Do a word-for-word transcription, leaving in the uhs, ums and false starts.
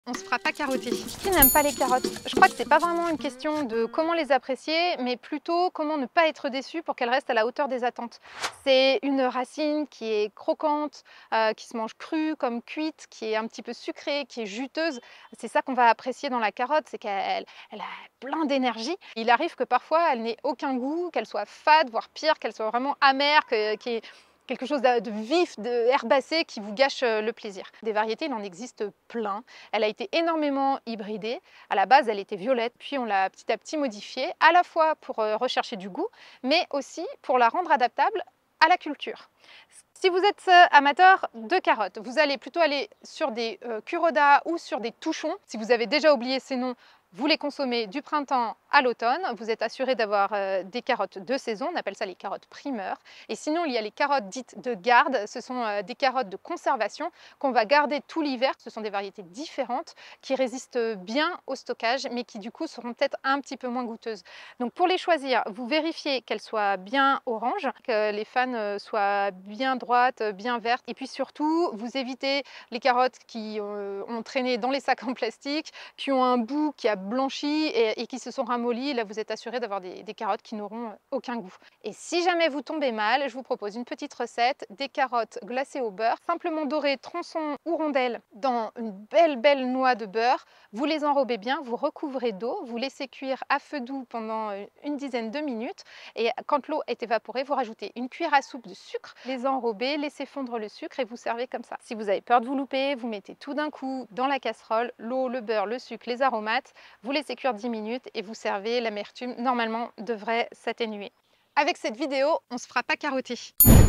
On se fera pas carotter. Qui n'aime pas les carottes? Je crois que c'est pas vraiment une question de comment les apprécier, mais plutôt comment ne pas être déçu pour qu'elles restent à la hauteur des attentes. C'est une racine qui est croquante, euh, qui se mange crue comme cuite, qui est un petit peu sucrée, qui est juteuse. C'est ça qu'on va apprécier dans la carotte, c'est qu'elle elle a plein d'énergie. Il arrive que parfois elle n'ait aucun goût, qu'elle soit fade, voire pire, qu'elle soit vraiment amère, que, qu'il y ait quelque chose de vif, de herbacé qui vous gâche le plaisir. Des variétés, il en existe plein. Elle a été énormément hybridée. À la base, elle était violette, puis on l'a petit à petit modifiée, à la fois pour rechercher du goût, mais aussi pour la rendre adaptable à la culture. Si vous êtes amateur de carottes, vous allez plutôt aller sur des euh, curoda ou sur des touchons. Si vous avez déjà oublié ces noms, vous les consommez du printemps à l'automne. Vous êtes assuré d'avoir euh, des carottes de saison, on appelle ça les carottes primeurs. Et sinon, il y a les carottes dites de garde. Ce sont euh, des carottes de conservation qu'on va garder tout l'hiver. Ce sont des variétés différentes qui résistent bien au stockage, mais qui du coup seront peut-être un petit peu moins goûteuses. Donc pour les choisir, vous vérifiez qu'elles soient bien oranges, que les fans soient bien droites, bien vertes. Et puis surtout, vous évitez les carottes qui euh, ont traîné dans les sacs en plastique, qui ont un bout qui a blanchi et, et qui se sont ramollies. Là, vous êtes assuré d'avoir des, des carottes qui n'auront aucun goût. Et si jamais vous tombez mal, je vous propose une petite recette, des carottes glacées au beurre, simplement dorées, tronçons ou rondelles dans une belle belle noix de beurre. Vous les enrobez bien, vous recouvrez d'eau, vous laissez cuire à feu doux pendant une dizaine de minutes et quand l'eau est évaporée, vous rajoutez une cuillère à soupe de sucre, les enrobez, laissez fondre le sucre et vous servez comme ça. Si vous avez peur de vous louper, vous mettez tout d'un coup dans la casserole, l'eau, le beurre, le sucre, les aromates, vous laissez cuire dix minutes et vous servez. L'amertume normalement devrait s'atténuer. Avec cette vidéo, on ne se fera pas carotter.